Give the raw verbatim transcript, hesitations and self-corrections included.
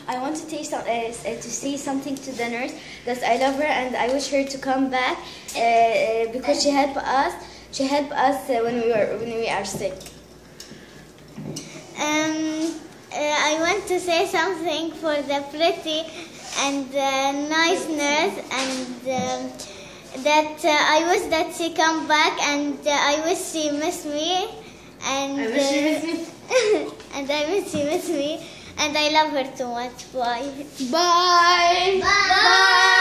I want to take some, uh, to say something to the nurse that I love her and I wish her to come back uh, because she helped us. She helped us uh, when we were when we are sick. Um, uh, I want to say something for the pretty and uh, nice nurse, and um, that uh, I wish that she come back, and uh, I wish she miss me, and I wish she miss me. and I wish she miss me, and I love her too much. Bye. Bye. Bye. Bye.